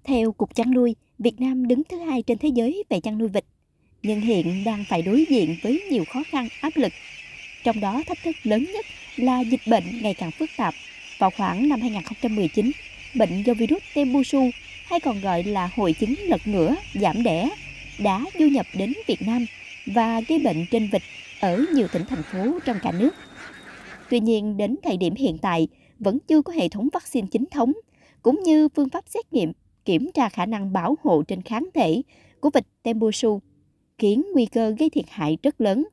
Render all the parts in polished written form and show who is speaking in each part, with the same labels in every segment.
Speaker 1: Theo Cục Chăn nuôi, Việt Nam đứng thứ 2 trên thế giới về chăn nuôi vịt, nhưng hiện đang phải đối diện với nhiều khó khăn, áp lực. Trong đó thách thức lớn nhất là dịch bệnh ngày càng phức tạp. Vào khoảng năm 2019, bệnh do virus Tembusu, hay còn gọi là hội chứng lật ngửa, giảm đẻ, đã du nhập đến Việt Nam và gây bệnh trên vịt ở nhiều tỉnh thành phố trong cả nước. Tuy nhiên, đến thời điểm hiện tại, vẫn chưa có hệ thống vaccine chính thống, cũng như phương pháp xét nghiệm, kiểm tra khả năng bảo hộ trên kháng thể của vịt Tembusu, khiến nguy cơ gây thiệt hại rất lớn.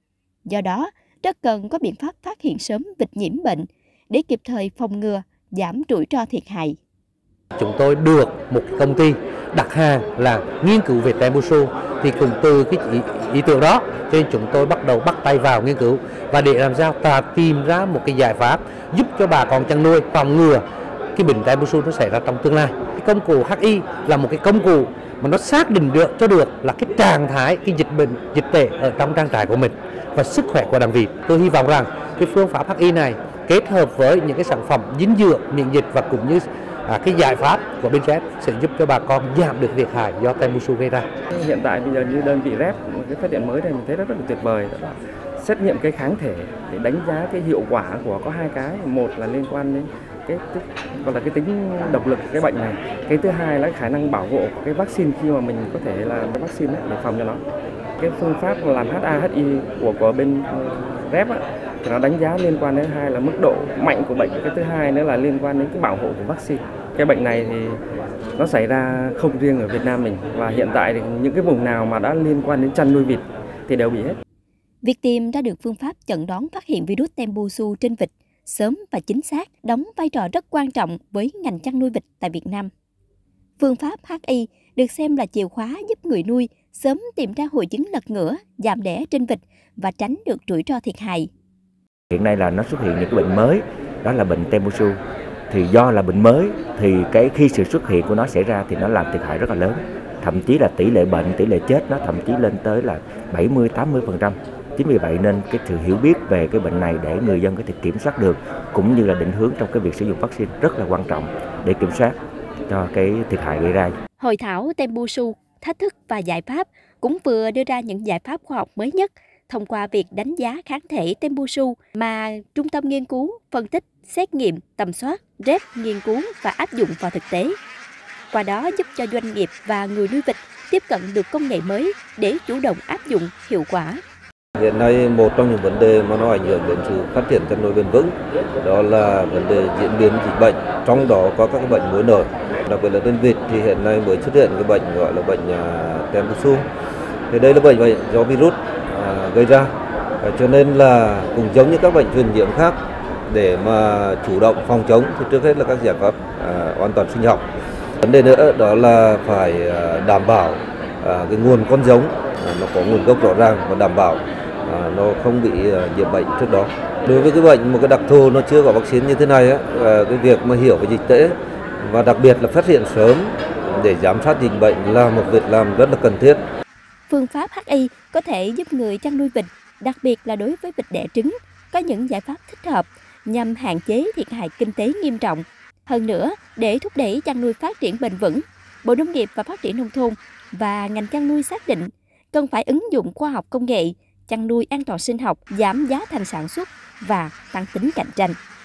Speaker 1: Do đó, rất cần có biện pháp phát hiện sớm vịt nhiễm bệnh để kịp thời phòng ngừa, giảm rủi ro thiệt hại.
Speaker 2: Chúng tôi được một công ty đặt hàng là nghiên cứu về Tembusu, thì cùng từ cái ý tưởng đó cho nên chúng tôi bắt đầu bắt tay vào nghiên cứu và để làm sao ta tìm ra một cái giải pháp giúp cho bà con chăn nuôi phòng ngừa cái bệnh Tembusu nó xảy ra trong tương lai. Cái công cụ HI là một cái công cụ mà nó xác định được là cái trạng thái, cái dịch tễ ở trong trang trại của mình và sức khỏe của đàn vịt. Tôi hy vọng rằng cái phương pháp HI này kết hợp với những cái sản phẩm dinh dưỡng, miễn dịch và cũng như cái giải pháp của bên Red sẽ giúp cho bà con giảm được thiệt hại do Tembusu gây ra.
Speaker 3: Hiện tại bây giờ như đơn vị Red, một cái phát hiện mới này mình thấy rất là tuyệt vời, đó là xét nghiệm cái kháng thể để đánh giá cái hiệu quả của có hai cái. Một là liên quan đến cái gọi là cái tính độc lực của cái bệnh này. Cái thứ hai là khả năng bảo hộ của cái vaccine khi mà mình có thể làm cái vaccine để phòng cho nó. Cái phương pháp làm HA/HI của bên Red thì nó đánh giá liên quan đến hai là mức độ mạnh của bệnh, cái thứ hai nữa là liên quan đến cái bảo hộ của vaccine. Cái bệnh này thì nó xảy ra không riêng ở Việt Nam mình, và hiện tại thì những cái vùng nào mà đã liên quan đến chăn nuôi vịt thì đều bị hết.
Speaker 1: Việc tìm ra được phương pháp chẩn đoán phát hiện virus Tembusu trên vịt sớm và chính xác đóng vai trò rất quan trọng với ngành chăn nuôi vịt tại Việt Nam. Phương pháp HI được xem là chìa khóa giúp người nuôi sớm tìm ra hội chứng lật ngửa, giảm đẻ trên vịt và tránh được rủi ro thiệt hại.
Speaker 4: Hiện nay là nó xuất hiện những cái bệnh mới, đó là bệnh Tembusu. Thì do là bệnh mới thì khi sự xuất hiện của nó xảy ra thì nó làm thiệt hại rất là lớn. Thậm chí là tỷ lệ bệnh, tỷ lệ chết nó thậm chí lên tới là 70-80%. Chính vì vậy nên cái sự hiểu biết về cái bệnh này để người dân có thể kiểm soát được, cũng như là định hướng trong cái việc sử dụng vaccine rất là quan trọng để kiểm soát cho cái thiệt hại gây ra.
Speaker 1: Hội thảo Tembusu, thách thức và giải pháp cũng vừa đưa ra những giải pháp khoa học mới nhất thông qua việc đánh giá kháng thể Tembusu mà Trung tâm Nghiên cứu, Phân tích, Xét nghiệm, Tầm soát, Red nghiên cứu và áp dụng vào thực tế. Qua đó giúp cho doanh nghiệp và người nuôi vịt tiếp cận được công nghệ mới để chủ động áp dụng hiệu quả.
Speaker 5: Hiện nay một trong những vấn đề mà nó ảnh hưởng đến sự phát triển chăn nuôi bền vững đó là vấn đề diễn biến dịch bệnh, trong đó có các bệnh mới nổi. Đặc biệt là trên vịt thì hiện nay mới xuất hiện cái bệnh gọi là bệnh Tembusu. Thì đây là bệnh do virus gây ra, cho nên là cũng giống như các bệnh truyền nhiễm khác, để mà chủ động phòng chống thì trước hết là các giải pháp an toàn sinh học. Vấn đề nữa đó là phải đảm bảo cái nguồn con giống nó có nguồn gốc rõ ràng và đảm bảo nó không bị nhiễm bệnh trước đó. Đối với cái bệnh một cái đặc thù nó chưa có vaccine như thế này cái việc mà hiểu về dịch tễ và đặc biệt là phát hiện sớm để giám sát dịch bệnh là một việc làm rất là cần thiết.
Speaker 1: Phương pháp HI có thể giúp người chăn nuôi vịt, đặc biệt là đối với vịt đẻ trứng, có những giải pháp thích hợp nhằm hạn chế thiệt hại kinh tế nghiêm trọng. Hơn nữa, để thúc đẩy chăn nuôi phát triển bền vững, Bộ Nông nghiệp và Phát triển Nông thôn và ngành chăn nuôi xác định cần phải ứng dụng khoa học công nghệ, chăn nuôi an toàn sinh học, giảm giá thành sản xuất và tăng tính cạnh tranh.